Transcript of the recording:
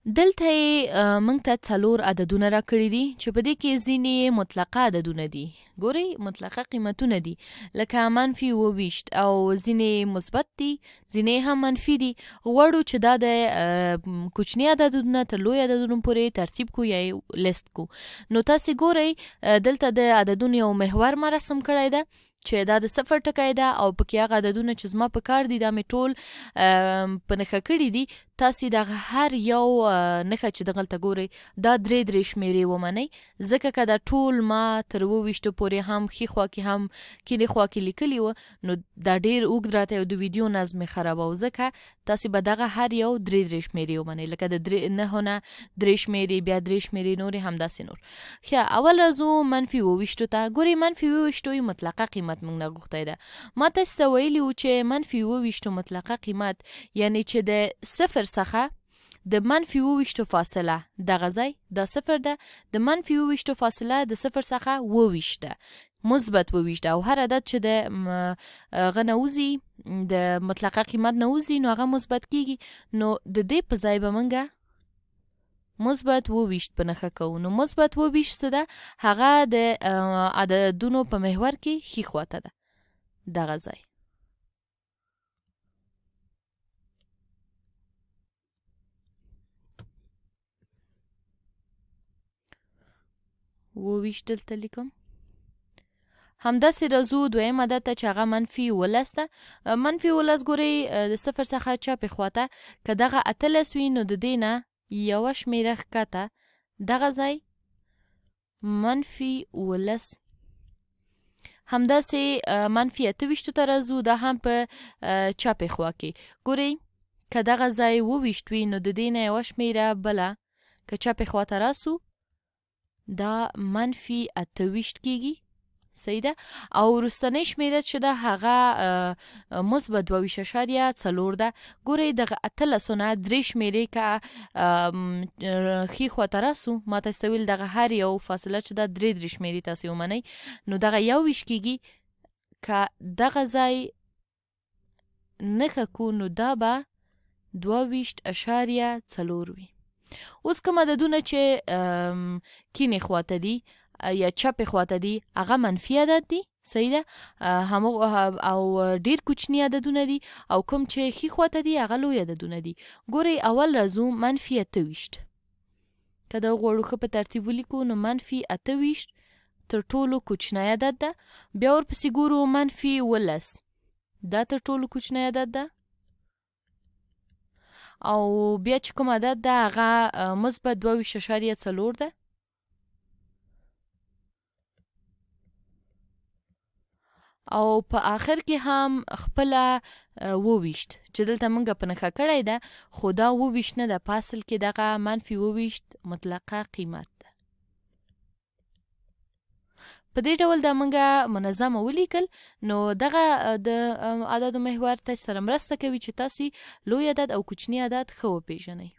دلته یې موږ ته څلور عددونه راکړي دي چې په دې کې ځینې مطلقه عددونه دي. ګورئ مطلقه قیمتونه دي لکه منفي 28 او ځینې مثبت دي ځینې هم منفي دي. غواړو چې دا د کوچني عددونه تر لوی عددونو پورې ترتیب کو یا لیست کو. نو تاسې ګورئ دلته د عددونو یو محور ما رسم کړی ده چې دا د صفر ټکی ده او پکې هغه عددونه چې زما په کار دي دا مې ټول په نښه کړي دي. تاسې دغه هر یو نښه چې دغلته ګورئ دا درې شمېرې ومنئ ځکه که دا ټول ما تر 28 پورې هم ښي خوا کې هم کیڼې خوا کې لیکلي وه نو دا ډېر اوږد راته د ویډیو نظم یې خرابوه. ځکه تاسې به دغه هر یو درې شمېرې ومنئ لکه د 9 نه 3 شمېرې بیا 3 شمېرې نورې همداسې نور. ښه اول راځو منفي 28 ته. ګورئ منفي 28 مطلقه قیمت موږ نه غوښتی ده. ما تاسې ته ویلي وو چې منفي 28 مطلقه قیمت یعنی چې د صفر څخه د منفي 28 فاصله دغه ځای دا صفر ده د منفي 28 فاصله د صفر څخه 28 ده مثبت 28 ده او هر عدد چې د هغه نه وځي د مطلقه قیمت نه وځي نو هغه مثبت کیږي. نو د دې په ځای به موږ مثبت 28 په نښه کوو. نو مثبت 28 څه ده هغه د عددونو په محور کې ښي خواته ده دغه ځای. وویشت دلته لیکم. همداسې راځو دویم عدد ته چې هغه منفي 18 ده. منفي 18 ګورئ د صفر څخه چپې خواته که دغه 18 وي نو د دې نه یوه شمېره ښکته دغه ځای منفي 18. همداسې منفي 28 ته راځو دا هم په چپې خوا کې. ګورئ که دغه ځای 28 وي نو د دې نه یوه شمېره بله که چپې خواته راسو دا منفي 28 کیږي. صحیح ده. او وروستنۍ شمېره چې ده هغه مثبت 22.4 ده. ګورئ دغه 18 نه 3 شمېرې که ښي خواته راسو ما تاسې ته ویل دغه هر یو فاصله چې ده 3 شمېرې تاسې ومنئ نو دغه 21 کیږي. که دغه ځای نښه کو نو دا به 22.4 وي. اوس کوم عددونه چې کیڼې خواته دي یا چپې خواته دي هغه منفي عدد دي. صحیح ده. او ډېر کوچني عددونه دي او کوم چې ښي خواته دي هغه لوی عددونه دي. ګورئ اول راځو منفي 28. که دا غواړو ښه په ترتیب ولیکو نو منفي 28 تر ټولو کوچنی عدد ده. بیا ورپسې ګورو منفي 18 دا تر ټولو کوچنی عدد ده او بیا چې کوم عدد ده هغه مثبت 22.4 ده او په آخر کې هم خپله 28 چې دلته موږ په نښه کړی ده خو دا 28 نه ده په اصل کې دغه منفي 28 مطلقه قیمت ده. په دې ډول دا موږ منظمه ولیکل نو دغه د عددو محور تاسې سره مرسته کوي چې تاسې لوی عدد او کوچني عدد ښه وپېژنئ.